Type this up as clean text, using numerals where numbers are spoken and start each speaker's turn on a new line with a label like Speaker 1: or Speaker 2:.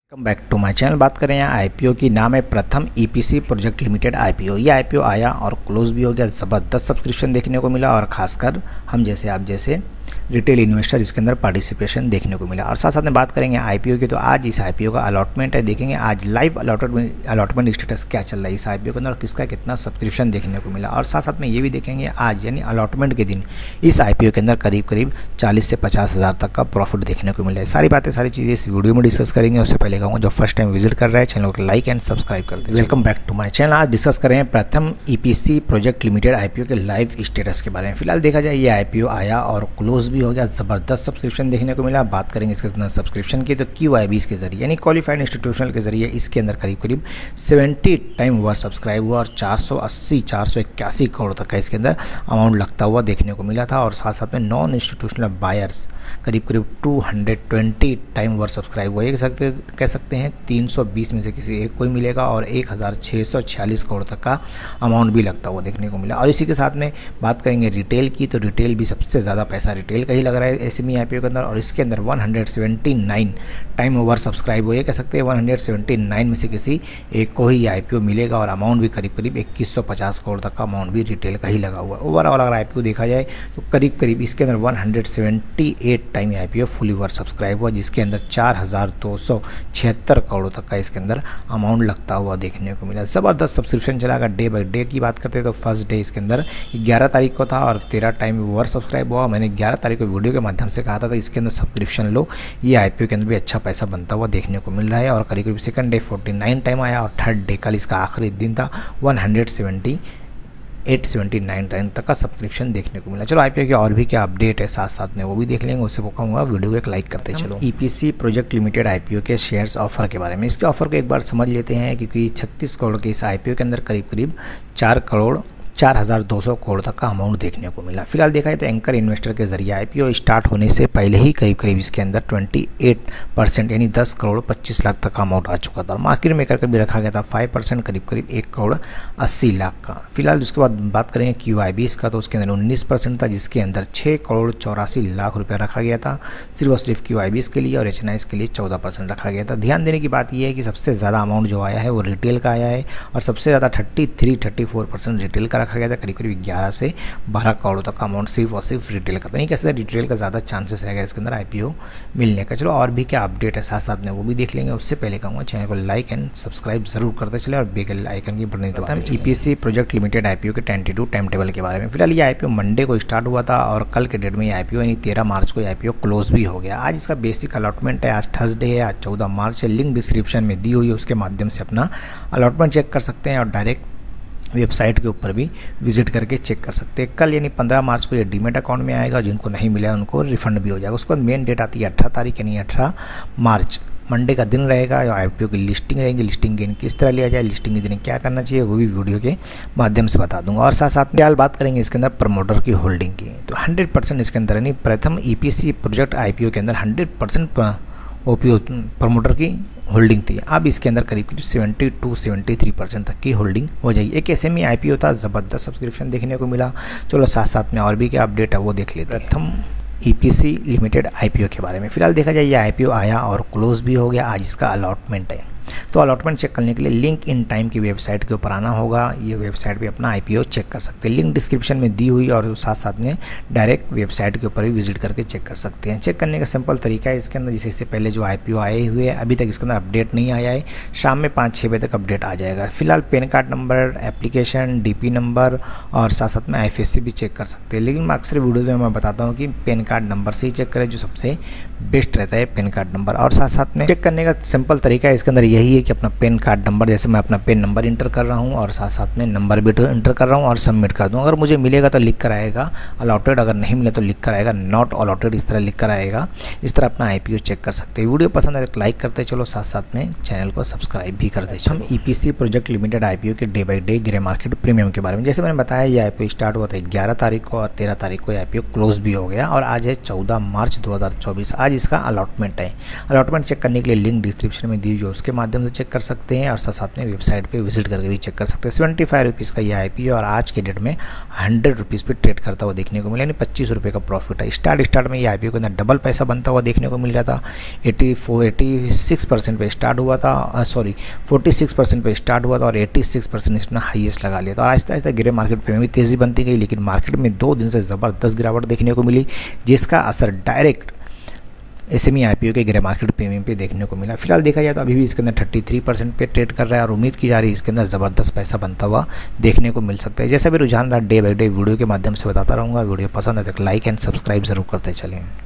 Speaker 1: Welcome back to my channel. बात करें यहाँ आईपीओ की, नाम है Pratham EPC project limited IPO. ये आईपीओ आया और क्लोज भी हो गया। ज़बरदस्त सब्सक्रिप्शन देखने को मिला और खासकर हम जैसे आप जैसे रिटेल इन्वेस्टर इसके अंदर पार्टिसिपेशन देखने को मिला। और साथ साथ में बात करेंगे आईपीओ की, तो आज इस आईपीओ का अलॉटमेंट है। देखेंगे आज लाइव अलॉटमेंट स्टेटस क्या चल रहा है इस आईपीओ के अंदर और किसका कितना सब्सक्रिप्शन देखने को मिला। और साथ साथ में ये भी देखेंगे आज यानी अलॉटमेंट के दिन इस आईपीओ के अंदर करीब 40 से 50 हज़ार तक का प्रॉफिट देखने को मिला है। सारी बातें सारी चीज़ें इस वीडियो में डिस्कस करेंगे। उससे पहले कहूँगा जो फर्स्ट टाइम विजिट कर रहा है चैनल को लाइक एंड सब्सक्राइब कर दीजिए। Welcome back to my channel. आज डिस्कस करें Pratham EPC project limited IPO के लाइव स्टेटस के बारे में। फिलहाल देखा जाए ये आईपीओ आया और क्लोज भी हो गया। ज़बरदस्त सब्सक्रिप्शन देखने को मिला। बात करेंगे इसके अंदर सब्सक्रिप्शन की, तो QIBs के जरिए यानी क्वालिफाइड इंस्टीट्यूशनल के जरिए इसके अंदर करीब 70 टाइम ओवर सब्सक्राइब हुआ और 481 करोड़ तक का इसके अंदर अमाउंट लगता हुआ देखने को मिला था। और साथ साथ में नॉन इंस्टीट्यूशनल बायर्स करीब 220 टाइम ओवर सब्सक्राइब हुआ। ये कह सकते हैं 320 में से किसी एक को ही मिलेगा और 1646 करोड़ तक का अमाउंट भी लगता हुआ देखने को मिला। और इसी के साथ में बात करेंगे रिटेल की, तो रिटेल भी सबसे ज़्यादा पैसा रिटेल का ही लग रहा है SME आईपीओ के अंदर। और इसके अंदर 179 टाइम ओवर सब्सक्राइब हुए। कह सकते हैं 179 में से किसी एक को ही आईपीओ मिलेगा और अमाउंट भी करीब 2150 करोड़ तक का अमाउंट भी रिटेल का ही लगा हुआ है। ओवरऑल अगर आईपीओ देखा जाए तो करीब इसके अंदर 178 time IPO full over subscribe हुआ, जिसके अंदर 4276 करोड़ तक का इसके अंदर अमाउंट लगता हुआ देखने को मिला। ज़बरदस्त सब्सक्रिप्शन चला। अगर डे बाई डे की बात करते हैं तो फर्स्ट डे इसके अंदर 11 तारीख को था और 13 टाइम ओवर सब्सक्राइब हुआ। मैंने 11 तारीख को वीडियो के माध्यम से कहा था इसके अंदर सब्सक्रिप्शन लो, ये आईपीओ के अंदर भी अच्छा पैसा बनता हुआ देखने को मिल रहा है। और करीब सेकंड डे 49 टाइम आया और थर्ड डे कल इसका आखिरी दिन था 179 टाइम तक का सब्सक्रिप्शन देखने को मिला। चलो आईपीओ की और भी क्या अपडेट है साथ साथ में वो भी देख लेंगे। उससे वो कहूँगा वीडियो को एक लाइक करते चलो। ईपीसी प्रोजेक्ट लिमिटेड आईपीओ के शेयर्स ऑफर के बारे में, इसके ऑफर को एक बार समझ लेते हैं, क्योंकि 36 करोड़ के इस आईपीओ के अंदर करीब 4,0200 करोड़ तक का अमाउंट देखने को मिला। फिलहाल देखा जाए तो एंकर इन्वेस्टर के जरिए आईपीओ स्टार्ट होने से पहले ही करीब इसके अंदर 28% यानी 10 करोड़ 25 लाख तक का अमाउंट आ चुका था। और मार्केट मेकर का भी रखा गया था 5% करीब 1 करोड़ 80 लाख का। फिलहाल उसके बाद बात करेंगे QIBs का, तो उसके अंदर 19% था, जिसके अंदर 6 करोड़ 84 लाख रुपया रखा गया था सिर्फ और सिर्फ QIBs के लिए। और HNIs के लिए 14% रखा गया था। ध्यान देने की बात यह है कि सबसे ज़्यादा अमाउंट जो आया है वो रिटेल का आया है और सबसे ज़्यादा 34% रिटेल का रखा गया था। करीब 11 से 12 करोड़ तक का अमाउंट सिर्फ और सिर्फ रिटेल का। तो नहीं कह सकते रिटेल का ज़्यादा चांसेस रहेगा इसके अंदर आईपीओ मिलने का। चलो और भी क्या अपडेट है साथ साथ में वो भी देख लेंगे। उससे पहले कहूँगा चैनल को लाइक एंड सब्सक्राइब जरूर करते चले और बेल आइकन की बटन दबाते हैं। ईपीसी प्रोजेक्ट लिमिटेड आईपीओ के 22 टाइम टेबल के बारे में। फिलहाल ये आईपीओ मंडे को स्टार्ट हुआ था और कल के डेट में ये आईपीओ यानी 13 मार्च को आईपीओ क्लोज भी हो गया। आज इसका बेसिक अलॉटमेंट है। आज थर्सडे है, आज 14 मार्च है। लिंक डिस्क्रिप्शन में दी हुई है, उसके माध्यम से अपना अलॉटमेंट चेक कर सकते हैं और डायरेक्ट वेबसाइट के ऊपर भी विजिट करके चेक कर सकते हैं। कल यानी 15 मार्च को ये डीमेट अकाउंट में आएगा। जिनको नहीं मिला है उनको रिफंड भी हो जाएगा। उसके बाद मेन डेट आती है 18 तारीख यानी 18 मार्च मंडे का दिन रहेगा। आईपीओ की लिस्टिंग रहेगी। लिस्टिंग गेन किस तरह लिया जाए, लिस्टिंग के दिन क्या करना चाहिए, वो भी वीडियो के माध्यम से बता दूंगा। और साथ साथ में फिलहाल बात करेंगे इसके अंदर प्रमोटर की होल्डिंग की, तो 100% इसके अंदर यानी प्रथम ईपीसी प्रोजेक्ट आईपीओ के अंदर 100% ओपीओ प्रमोटर की होल्डिंग थी। अब इसके अंदर करीब 72-73% तक की होल्डिंग हो जाएगी। एक SME आईपीओ था, ज़बरदस्त सब्सक्रिप्शन देखने को मिला। चलो साथ साथ में और भी क्या अपडेट है वो देख लेते हैं। प्रथम ईपीसी लिमिटेड आईपीओ के बारे में। फिलहाल देखा जाए ये आईपीओ आया और क्लोज भी हो गया। आज इसका अलॉटमेंट है, तो अलॉटमेंट चेक करने के लिए लिंक इन टाइम की वेबसाइट के ऊपर आना होगा। ये वेबसाइट पे अपना आईपीओ चेक कर सकते हैं। लिंक डिस्क्रिप्शन में दी हुई और साथ साथ में डायरेक्ट वेबसाइट के ऊपर भी विजिट करके चेक कर सकते हैं। चेक करने का सिंपल तरीका है इसके अंदर, जैसे इससे पहले जो आईपीओ आए हुए हैं अभी तक इसके अंदर अपडेट नहीं आया है। शाम में 5-6 बजे तक अपडेट आ जाएगा। फिलहाल PAN card number, application, DP number और साथ साथ में IFSC भी चेक कर सकते हैं। लेकिन मैं अक्सर वीडियो में मैं बताता हूँ कि पैन कार्ड नंबर से ही चेक करें, जो सबसे बेस्ट रहता है पैन कार्ड नंबर। और साथ साथ में चेक करने का सिंपल तरीका है इसके अंदर यही है कि अपना पैन कार्ड नंबर, जैसे मैं अपना पैन नंबर इंटर कर रहा हूं और साथ साथ में नंबर भी इंटर कर रहा हूं और सबमिट कर दूं। अगर मुझे मिलेगा तो लिख कर आएगा अलॉटेड, अगर नहीं मिले तो लिख कर आएगा नॉट अलॉटेड, इस तरह लिख कर आएगा। इस तरह अपना आईपीओ चेक कर सकते हैं। वीडियो पसंद आए तो लाइक करते चलो, साथ साथ में चैनल को सब्सक्राइब भी करते चलो। हम ईपीसी प्रोजेक्ट लिमिटेड आईपीओ के day by day grey market premium के बारे में, जैसे मैंने बताया ये आईपीओ स्टार्ट हुआ था 11 तारीख को और 13 तारीख को आईपीओ क्लोज भी हो गया और आज है 14 मार्च 2024। आज इसका अलॉटमेंट है। अलॉटमेंट चेक करने के लिए लिंक डिस्क्रिप्शन में दी हुई है, उसके माध्यम से चेक कर सकते हैं और साथ में वेबसाइट पे विजिट करके भी चेक कर सकते हैं। 75 रुपीज़ का ये IPO और आज के डेट में 100 रुपीज़ पे ट्रेड करता हुआ देखने को मिला, यानी 25 रुपये का प्रॉफिट है। स्टार्ट में ये IPO के अंदर डबल पैसा बनता हुआ देखने को मिल रहा था। 86% पे स्टार्ट हुआ था, 46% पे स्टार्ट हुआ था और 86% इसने हाईएस्ट लगा लिया था। और आहिस्ता आहिस्ता गिरे मार्केट पे भी तेज़ी बनती गई, लेकिन मार्केट में 2 दिन से ज़बरदस्त गिरावट देखने को मिली, जिसका असर डायरेक्ट SME IPO के ग्रे मार्केट प्रीमियम पे देखने को मिला। फिलहाल देखा जाए तो अभी भी इसके अंदर 33% पे ट्रेड कर रहा है और उम्मीद की जा रही है इसके अंदर ज़बरदस्त पैसा बनता हुआ देखने को मिल सकता है। जैसा भी रुझान रहा डे बाई डे वीडियो के माध्यम से बताता रहूँगा। वीडियो पसंद है तो लाइक एंड सब्सक्राइब जरूर करते चलें।